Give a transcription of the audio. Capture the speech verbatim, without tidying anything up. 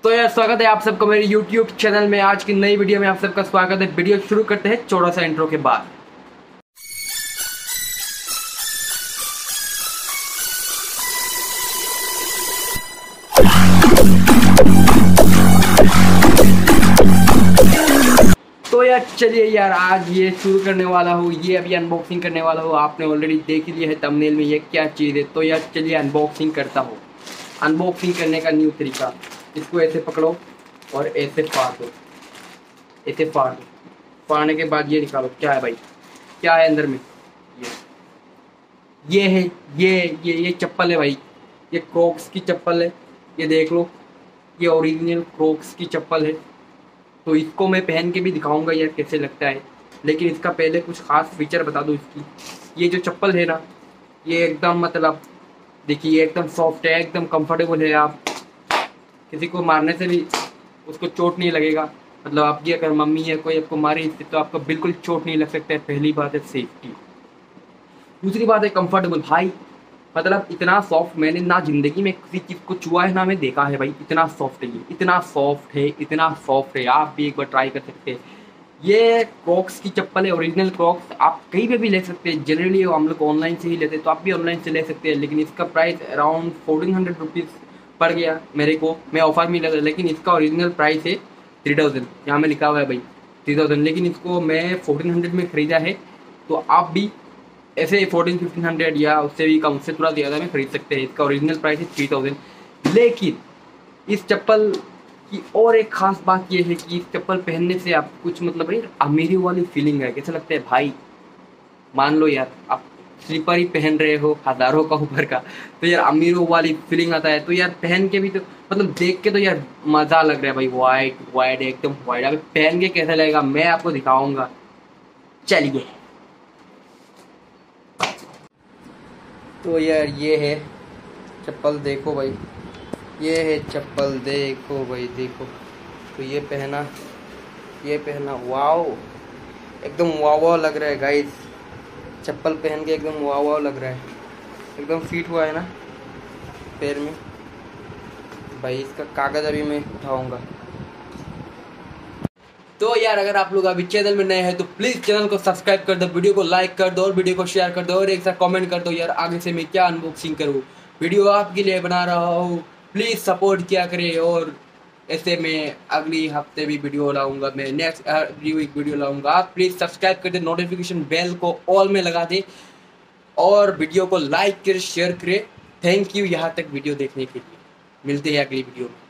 तो यार स्वागत है आप सबका मेरे यूट्यूब चैनल में। आज की नई वीडियो में आप सबका स्वागत है। वीडियो शुरू करते हैं छोटा सा इंट्रो के बाद। तो यार चलिए यार आज ये शुरू करने वाला हूँ, ये अभी अनबॉक्सिंग करने वाला हूँ। आपने ऑलरेडी देख लिया है थंबनेल में ये क्या चीज़ है। तो यार चलिए अनबॉक्सिंग करता हूँ। अनबॉक्सिंग करने का न्यू तरीका, इसको ऐसे पकड़ो और ऐसे फाड़ दो, ऐसे फाड़ दो। फाड़ने के बाद ये निकालो, क्या है भाई, क्या है अंदर में। ये ये है ये ये ये चप्पल है भाई, ये क्रॉक्स की चप्पल है। ये देख लो, ये ओरिजिनल क्रॉक्स की चप्पल है। तो इसको मैं पहन के भी दिखाऊंगा यार कैसे लगता है, लेकिन इसका पहले कुछ खास फीचर बता दूँ इसकी। ये जो चप्पल है ना, ये एकदम मतलब देखिए एकदम सॉफ्ट है, एकदम कंफर्टेबल है। आप किसी को मारने से भी उसको चोट नहीं लगेगा। मतलब आपकी अगर मम्मी या कोई आपको मारे इससे तो आपको बिल्कुल चोट नहीं लग सकता है। पहली बात है सेफ्टी। दूसरी बात है कंफर्टेबल भाई, मतलब इतना सॉफ्ट मैंने ना जिंदगी में किसी चीज़ को छुआ है ना मैं देखा है भाई। इतना सॉफ्ट है ये, इतना सॉफ्ट है, इतना सॉफ्ट है। आप भी एक बार ट्राई कर सकते हैं। ये क्रॉक्स की चप्पल है, ओरिजिनल क्रॉक्स। आप कहीं पे भी ले सकते हैं। जनरली हम लोग ऑनलाइन से ही लेते हैं, तो आप भी ऑनलाइन से ले सकते हैं। लेकिन इसका price around fourteen hundred rupees पड़ गया मेरे को। मैं ऑफर में लगा, लेकिन इसका ओरिजिनल प्राइस है थ्री थाउजेंड। यहाँ में लिखा हुआ है भाई थ्री थाउजेंड, लेकिन इसको मैं फोर्टीन हंड्रेड में ख़रीदा है। तो आप भी ऐसे फोर्टीन फिफ्टीन हंड्रेड या उससे भी कम, उससे थोड़ा ज़्यादा में खरीद सकते हैं। इसका ओरिजिनल प्राइस है थ्री थाउजेंड। लेकिन इस चप्पल की और एक ख़ास बात यह है कि इस चप्पल पहनने से आप कुछ मतलब नहीं अमीरी वाली फीलिंग है। कैसा लगता है भाई, मान लो यार आप स्लीपर ही पहन रहे हो हज़ारों का ऊपर का, तो यार अमीरों वाली फीलिंग आता है। तो यार पहन के भी तो मतलब देख के तो यार मज़ा लग रहा है भाई। वाइट वाइट एकदम वाइट। अभी पहन के कैसा लगेगा मैं आपको दिखाऊंगा, चलिए। तो यार ये है चप्पल, देखो भाई, ये है चप्पल, देखो भाई देखो। तो ये पहना, ये पहना, वाओ एकदम वाव वाव लग रहा है गाइस। चप्पल पहन के एकदम वाव वाव लग रहा है, एकदम फिट हुआ है ना पैर में भाई। इसका कागज़ अभी मैं उठाऊंगा। तो यार अगर आप लोग अभी चैनल में नए हैं तो प्लीज़ चैनल को सब्सक्राइब कर दो, वीडियो को लाइक कर दो और वीडियो को शेयर कर दो और एक साथ कमेंट कर दो यार आगे से मैं क्या अनबॉक्सिंग करूँ। वीडियो आपके लिए बना रहा हूँ, प्लीज़ सपोर्ट किया करें। और ऐसे मैं अगली हफ्ते भी वीडियो लाऊंगा, मैं नेक्स्ट अगली वीक वीडियो लाऊंगा। आप प्लीज़ सब्सक्राइब कर दे, नोटिफिकेशन बेल को ऑल में लगा दे और वीडियो को लाइक करें, शेयर करें। थैंक यू यहाँ तक वीडियो देखने के लिए। मिलते हैं अगली वीडियो में।